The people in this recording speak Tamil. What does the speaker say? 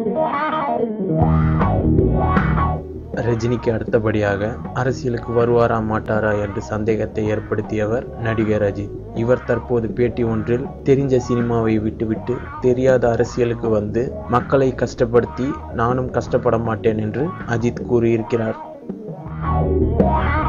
ரஜினிக்கு அடுத்தபடியாக அரசியலுக்கு வருவாரா மாட்டாரா என்று சந்தேகத்தை ஏற்படுத்தியவர் நடிகர் அஜித். இவர் தற்போது பேட்டி ஒன்றில் தெரிஞ்ச சினிமாவை விட்டுவிட்டு தெரியாத அரசியலுக்கு வந்து மக்களை கஷ்டப்படுத்தி நானும் கஷ்டப்பட மாட்டேன் என்று அஜித் கூறியிருக்கிறார்.